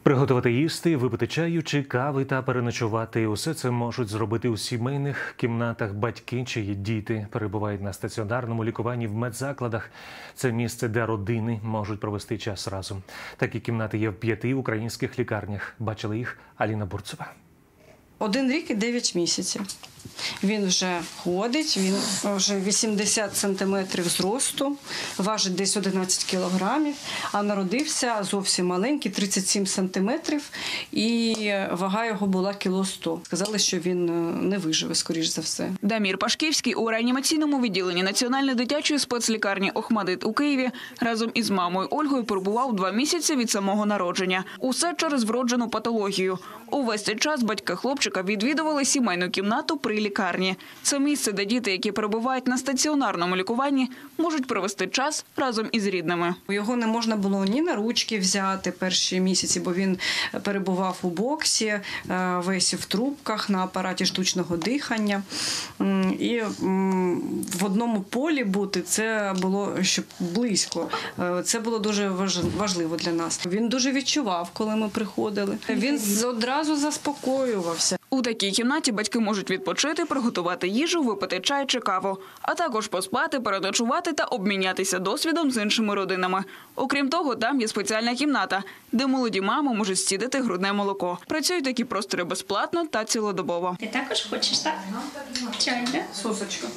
Приготувати їсти, випити чаю чи кави та переночувати – усе це можуть зробити у сімейних кімнатах батьки, чиї діти перебувають на стаціонарному лікуванні в медзакладах. Це місце, де родини можуть провести час разом. Такі кімнати є в 5 українських лікарнях. Бачила їх Аліна Бурцева. 1 рік і 9 місяців. Він вже ходить, він вже 80 сантиметрів зросту, важить десь 11 кілограмів, а народився зовсім маленький, 37 сантиметрів, і вага його була 100 кг. Сказали, що він не виживе, скоріш за все. Дамір Пашківський у реанімаційному відділенні Національної дитячої спецлікарні «Охмадит» у Києві разом із мамою Ольгою перебував 2 місяці від самого народження. Усе через вроджену патологію. Увесь цей час батьки хлопчика відвідували сімейну кімнату при лікарні. Це місце, де діти, які перебувають на стаціонарному лікуванні, можуть провести час разом із рідними. Його не можна було ні на ручки взяти перші місяці, бо він перебував у боксі, весь в трубках, на апараті штучного дихання. І в одному полі бути, це було щоб близько. Це було дуже важливо для нас. Він дуже відчував, коли ми приходили. Він одразу заспокоювався. У такій кімнаті батьки можуть відпочити, приготувати їжу, випити чай чи каву, а також поспати, переночувати та обмінятися досвідом з іншими родинами. Окрім того, там є спеціальна кімната, де молоді мами можуть стідати грудне молоко. Працюють такі простори безплатно та цілодобово. Ти також хочеш, так? Чай, да? Сосочка.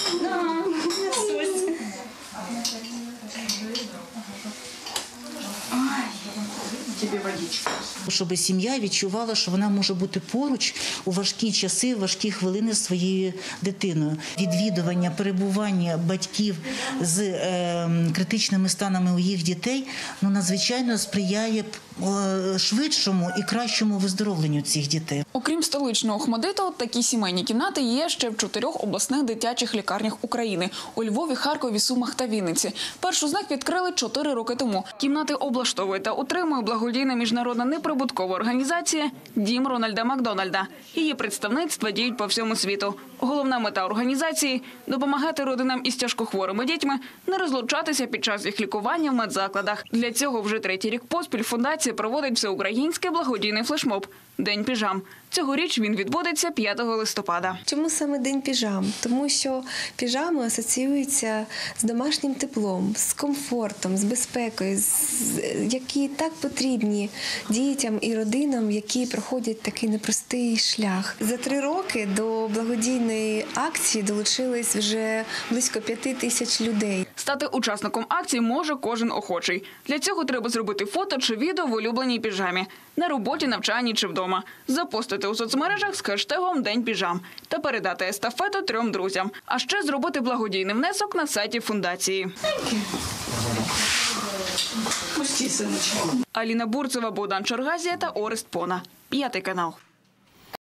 Тобі водичка. Щоб сім'я відчувала, що вона може бути поруч у важкі часи, важкі хвилини з своєю дитиною. Відвідування, перебування батьків з критичними станами у їх дітей надзвичайно сприяє швидшому і кращому виздоровленню цих дітей. Окрім столичного «Охмадиту», такі сімейні кімнати є ще в 4 обласних дитячих лікарнях України – у Львові, Харкові, Сумах та Вінниці. Першу з них відкрили 4 роки тому. Кімнати облаштовує та утримує благодійна міжнародна неприбуткова організація «Дім Рональда Макдональда». Її представництва діють по всьому світу. Головна мета організації – допомагати родинам із тяжкохворими дітьми не розлучатися під час їх лікування в медзакладах. Для цього вже 3-й рік поспіль фундація проводить всеукраїнський благодійний флешмоб «День піжам». Цьогоріч він відбудеться 5 листопада. Чому саме День піжам? Тому що піжами асоціюються з домашнім теплом, з комфортом, з безпекою, які так потрібні дітям і родинам, які проходять такий непростий шлях. За 3 роки до благодійної акції долучились вже близько 5 тисяч людей. Стати учасником акції може кожен охочий. Для цього треба зробити фото чи відео в улюбленій піжамі. На роботі, навчанні чи вдома. Запостити у соцмережах з хештегом «День піжам» та передати естафету 3 друзям. А ще зробити благодійний внесок на сайті фундації. Аліна Бурцева, Богдан Чоргазія та Орест Пона. 5 канал.